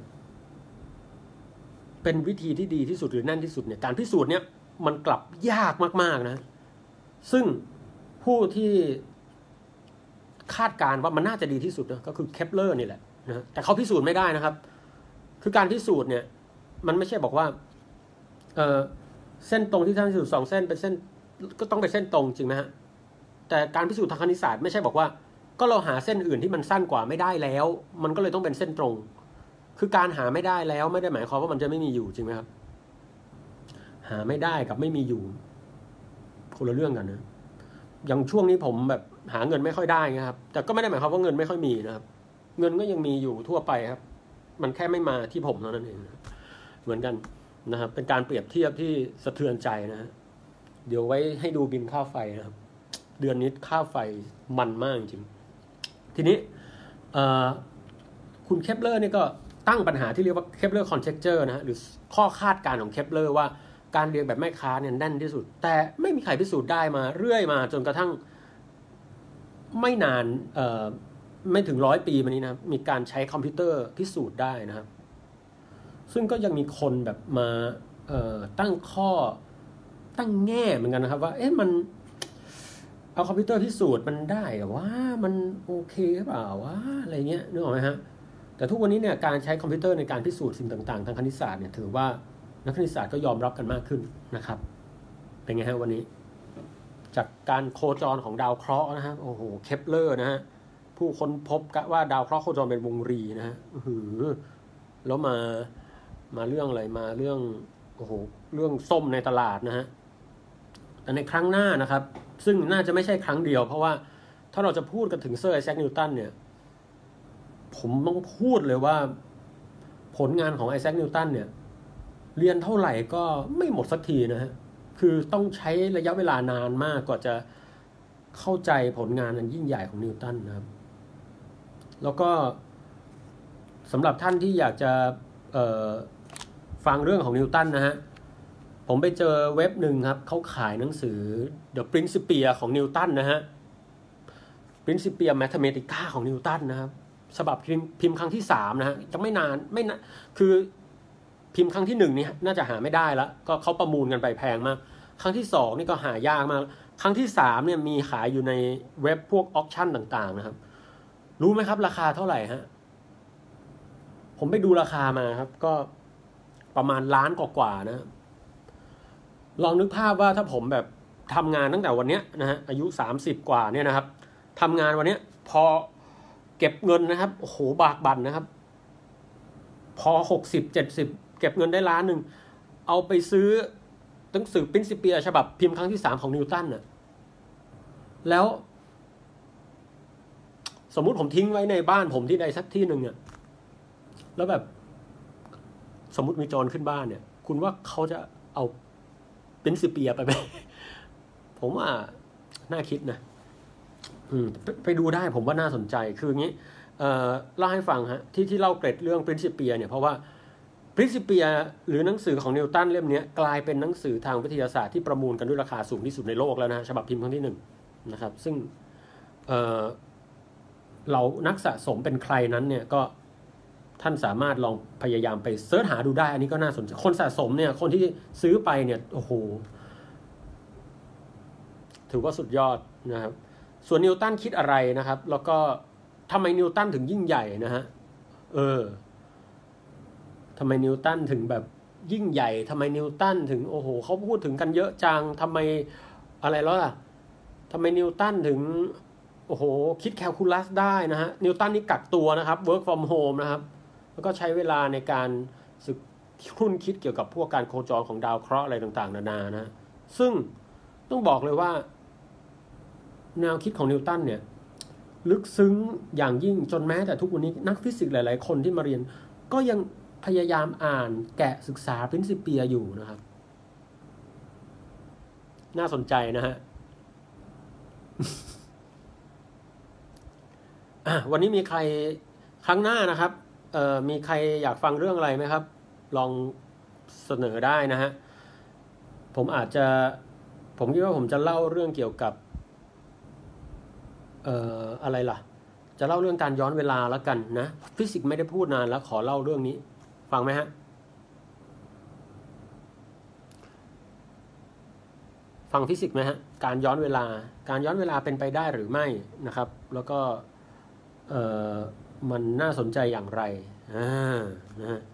เป็นวิธีที่ดีที่สุดหรือแน่นที่สุดเนี่ยการพิสูจน์เนี่ยมันกลับยากมากๆนะซึ่งผู้ที่คาดการณ์ว่ามันน่าจะดีที่สุดนะก็คือเคปเลอร์นี่แหละนะแต่เขาพิสูจน์ไม่ได้นะครับคือการพิสูจน์เนี่ยมันไม่ใช่บอกว่าเออเส้นตรงที่ท่านพิสูจน์สองเส้นเป็นเส้นก็ต้องเป็นเส้นตรงจริงไหมฮะแต่การพิสูจน์ทางคณิตศาสตร์ไม่ใช่บอกว่าก็เราหาเส้นอื่นที่มันสั้นกว่าไม่ได้แล้วมันก็เลยต้องเป็นเส้นตรงคือการหาไม่ได้แล้วไม่ได้หมายความว่ามันจะไม่มีอยู่จริงไหมครับหาไม่ได้กับไม่มีอยู่คนละเรื่องกันนะอย่างช่วงนี้ผมแบบหาเงินไม่ค่อยได้นะครับแต่ก็ไม่ได้หมายความว่าเงินไม่ค่อยมีนะครับเงินก็ยังมีอยู่ทั่วไปครับมันแค่ไม่มาที่ผมเท่านั้นเองนะเหมือนกันนะครับเป็นการเปรียบเทียบที่สะเทือนใจนะฮะเดี๋ยวไว้ให้ดูบิลค่าไฟนะครับเดือนนี้ค่าไฟมันมากจริงทีนี้คุณเคปเลอร์นี่ก็ตั้งปัญหาที่เรียกว่าเคปเลอร์คอนเจคเจอร์นะฮะหรือข้อคาดการณ์ของเคปเลอร์ว่าการเรียงแบบแม่ค้าเนี่ยแน่นที่สุดแต่ไม่มีใครพิสูจน์ได้มาเรื่อยมาจนกระทั่งไม่นานไม่ถึงร้อยปีมานี้นะมีการใช้คอมพิวเตอร์พิสูจน์ได้นะครับซึ่งก็ยังมีคนแบบมาเอ่อตั้งข้อตั้งแง่เหมือนกันนะครับว่าเอ๊ะมันเอาคอมพิวเตอร์พิสูจน์มันได้หรือว่ามันโอเคหรือเปล่าว่าอะไรเงี้ยนึกออกไหมฮะแต่ทุกวันนี้เนี่ยการใช้คอมพิวเตอร์ในการพิสูจน์สิ่งต่างๆทางคณิตศาสตร์เนี่ยถือว่านักคณิตศาสตร์ก็ยอมรับกันมากขึ้นนะครับเป็นไงฮะวันนี้จากการโคจรของดาวเคราะห์นะฮะโอ้โหเคปเลอร์นะฮะผู้ค้นพบว่าดาวเคราะห์โคจรเป็นวงรีนะฮะหือแล้วมามาเรื่องอะไรมาเรื่องโอ้โหเรื่องส้มในตลาดนะฮะแต่ในครั้งหน้านะครับซึ่งน่าจะไม่ใช่ครั้งเดียวเพราะว่าถ้าเราจะพูดกันถึงเซอร์ไอแซคนิวตันเนี่ยผมต้องพูดเลยว่าผลงานของไอแซคนิวตันเนี่ยเรียนเท่าไหร่ก็ไม่หมดสักทีนะฮะคือต้องใช้ระยะเวลานานมากกว่าจะเข้าใจผลงานอันยิ่งใหญ่ของนิวตันนะครับแล้วก็สำหรับท่านที่อยากจะฟังเรื่องของนิวตันนะฮะผมไปเจอเว็บหนึ่งครับเขาขายหนังสือ The Principia ของนิวตันนะฮะ Principia Mathematica ของนิวตันนะครับฉบับพิมพ์พิมพ์ครั้งที่สามนะฮะจะไม่นานไม่นะคือพิมพ์ครั้งที่หนึ่งนี่น่าจะหาไม่ได้แล้วก็เขาประมูลกันไปแพงมากครั้งที่สองนี่ก็หายากมากครั้งที่สามเนี่ยมีขายอยู่ในเว็บพวกออคชั่นต่างๆนะครับรู้ไหมครับราคาเท่าไหร่ฮะผมไปดูราคามาครับก็ประมาณล้านกว่าๆนะลองนึกภาพว่าถ้าผมแบบทำงานตั้งแต่วันนี้นะฮะอายุสามสิบกว่าเนี่ยนะครับทำงานวันนี้พอเก็บเงินนะครับโอ้โหบากบั่นนะครับพอหกสิบ เจ็ดสิบเก็บเงินได้ล้านหนึ่งเอาไปซื้อหนังสือ Principia ฉบับพิมพ์ครั้งที่สามของนิวตันน่ะแล้วสมมุติผมทิ้งไว้ในบ้านผมที่ใดสักที่หนึ่งเนี่ยแล้วแบบสมมุติมีโจรขึ้นบ้านเนี่ยคุณว่าเขาจะเอาPrincipiaไปไหมผมว่าน่าคิดนะอืมไป, ไปดูได้ผมว่าน่าสนใจคืออย่างนี้เอ่อเล่าให้ฟังฮะที่ที่เล่าเกร็ดเรื่อง Principia เนี่ยเพราะว่า Principia หรือหนังสือของนิวตันเล่มนี้กลายเป็นหนังสือทางวิทยาศาสตร์ที่ประมูลกันด้วยราคาสูงที่สุดในโลกแล้วนะฉบับพิมพ์ครั้งที่หนึ่งนะครับซึ่งเอ่อเรานักสะสมเป็นใครนั้นเนี่ยก็ท่านสามารถลองพยายามไปเสิร์ชหาดูได้อันนี้ก็น่าสนใจคนสะสมเนี่ยคนที่ซื้อไปเนี่ยโอ้โหถือว่าสุดยอดนะครับส่วนนิวตันคิดอะไรนะครับแล้วก็ทำไมนิวตันถึงยิ่งใหญ่นะฮะเออทำไมนิวตันถึงแบบยิ่งใหญ่ทำไมนิวตันถึงโอ้โหเขาพูดถึงกันเยอะจังทำไมอะไรแล้วล่ะทำไมนิวตันถึงโอ้โหคิดแคลคูลัสได้นะฮะนิวตันนี่กักตัวนะครับ work from home นะครับแล้วก็ใช้เวลาในการศึกคุ้นคิดเกี่ยวกับพวกการโคจรของดาวเคราะห์อะไรต่างๆนานานะซึ่งต้องบอกเลยว่าแนวคิดของนิวตันเนี่ยลึกซึ้งอย่างยิ่งจนแม้แต่ทุกวันนี้นักฟิสิกส์หลายๆคนที่มาเรียนก็ยังพยายามอ่านแกะศึกษา Principia อยู่นะครับน่าสนใจนะฮะ วันนี้มีใครครั้งหน้านะครับเอ่อมีใครอยากฟังเรื่องอะไรไหมครับลองเสนอได้นะฮะผมอาจจะผมคิดว่าผมจะเล่าเรื่องเกี่ยวกับเอ่ออะไรล่ะจะเล่าเรื่องการย้อนเวลาแล้วกันนะฟิสิกส์ไม่ได้พูดนานแล้วขอเล่าเรื่องนี้ฟังไหมฮะฟังฟิสิกส์ไหมฮะการย้อนเวลาการย้อนเวลาเป็นไปได้หรือไม่นะครับแล้วก็เอ่อมันน่าสนใจอย่างไรอ่านะฮะ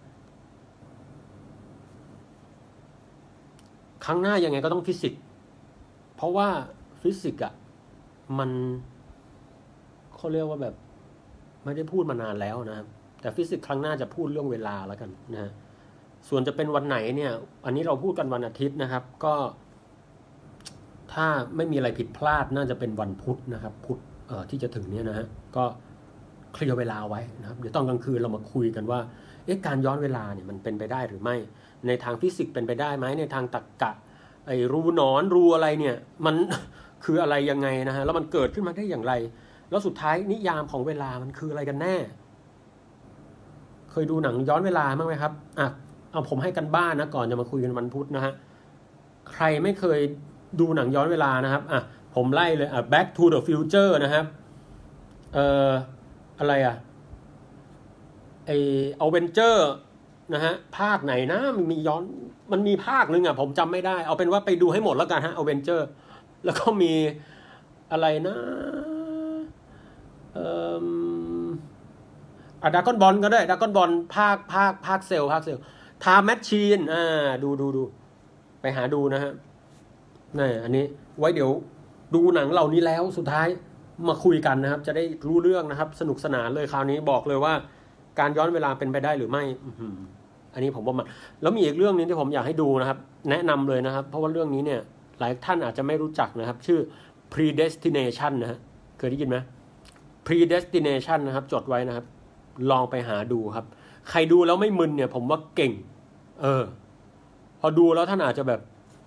ครั้งหน้ายังไงก็ต้องฟิสิกส์เพราะว่าฟิสิกส์อ่ะมันเขาเรียกว่าแบบไม่ได้พูดมานานแล้วนะครับแต่ฟิสิกส์ครั้งหน้าจะพูดเรื่องเวลาแล้วกันนะฮะส่วนจะเป็นวันไหนเนี่ยอันนี้เราพูดกันวันอาทิตย์นะครับก็ถ้าไม่มีอะไรผิดพลาดน่าจะเป็นวันพุธนะครับพุธเอ่อที่จะถึงเนี่ยนะฮะก็เคลียร์เวลาไว้นะครับเดี๋ยวตอนกลางคืนเรามาคุยกันว่าเอ๊ะการย้อนเวลาเนี่ยมันเป็นไปได้หรือไม่ในทางฟิสิกส์เป็นไปได้ไหมในทางตรรกะไอ้รูหนอนรูอะไรเนี่ยมันคืออะไรยังไงนะฮะแล้วมันเกิดขึ้นมาได้อย่างไรแล้วสุดท้ายนิยามของเวลามันคืออะไรกันแน่เคยดูหนังย้อนเวลาบ้างไหมครับอ่ะเอาผมให้กันบ้านนะก่อนจะมาคุยกันวันพุธนะฮะใครไม่เคยดูหนังย้อนเวลานะครับอ่ะผมไล่เลยอ่ะ Back to the Future นะครับเอ่ออะไรอ่ะไอ้ Avenger นะฮะภาคไหนนะมันมีย้อนมันมีภาคนึงอ่ะผมจำไม่ได้เอาเป็นว่าไปดูให้หมดแล้วกันฮะอเวนเจอร์แล้วก็มีอะไรนะเอ่ออะดราก้อนบอลก็ได้ดราก้อนบอลภาคภาคภาคเซลภาคเซลไทม์แมชชีนอ่าดูดูดูไปหาดูนะฮะนี่อันนี้ไว้เดี๋ยวดูหนังเหล่านี้แล้วสุดท้ายมาคุยกันนะครับจะได้รู้เรื่องนะครับสนุกสนานเลยคราวนี้บอกเลยว่าการย้อนเวลาเป็นไปได้หรือไม่อันนี้ผมว่ามันแล้วมีอีกเรื่องนึงที่ผมอยากให้ดูนะครับแนะนำเลยนะครับเพราะว่าเรื่องนี้เนี่ยหลายท่านอาจจะไม่รู้จักนะครับชื่อ predestination นะฮะเคยได้ยินไหม predestination นะครับจดไว้นะครับลองไปหาดูครับใครดูแล้วไม่มึนเนี่ยผมว่าเก่งเออพอดูแล้วท่านอาจจะแบบ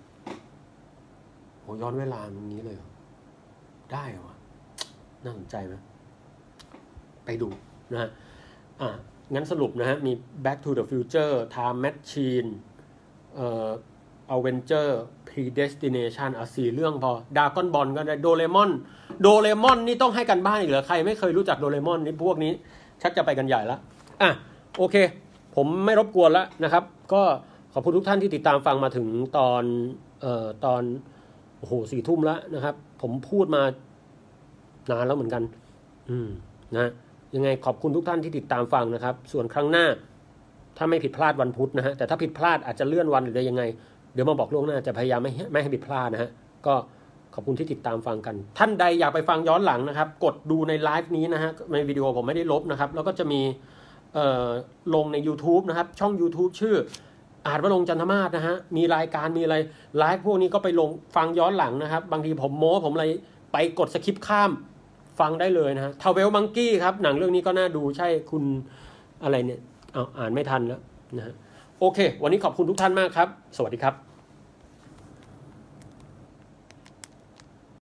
โหย้อนเวลาอย่างนี้เลยได้เหรอน่าสนใจไหมไปดูนะฮะอ่ะงั้นสรุปนะฮะมี Back to the Future Time Machine เอ่อ Avenger Predestination อ่ะสี่เรื่องพอ Dragon Ball ก็ได้โดเรมอนโดเรมอนนี่ต้องให้กันบ้านอีกเหรอใครไม่เคยรู้จักโดเรมอนนี่พวกนี้ชักจะไปกันใหญ่ละอ่ะโอเคผมไม่รบกวนแล้วนะครับก็ขอบคุณทุกท่านที่ติดตามฟังมาถึงตอนเอ่อตอนโอ้โหสี่ทุ่มแล้วนะครับผมพูดมานานแล้วเหมือนกันอืมนะยังไงขอบคุณทุกท่านที่ติดตามฟังนะครับส่วนครั้งหน้าถ้าไม่ผิดพลาดวันพุธนะฮะแต่ถ้าผิดพลาดอาจจะเลื่อนวันหรือยังไงเดี๋ยวมาบอกล่วงหน้าจะพยายามไม่ไม่ให้ผิดพลาดนะฮะก็ขอบคุณที่ติดตามฟังกันท่านใดอยากไปฟังย้อนหลังนะครับกดดูในไลฟ์นี้นะฮะในวิดีโอผมไม่ได้ลบนะครับแล้วก็จะมีเอ่อลงใน YouTube นะครับช่อง YouTube ชื่ออาจวรงค์จันทมาศนะฮะมีรายการมีอะไรไลฟ์พวกนี้ก็ไปลงฟังย้อนหลังนะครับบางทีผมโม้ผมอะไรไปกดสคิปข้ามฟังได้เลยนะฮะทาวเวลมังกี้ครับหนังเรื่องนี้ก็น่าดูใช่คุณอะไรเนี่ยเอาอ่านไม่ทันแล้วนะฮะโอเควันนี้ขอบคุณทุกท่านมากครับสวัสดีครับ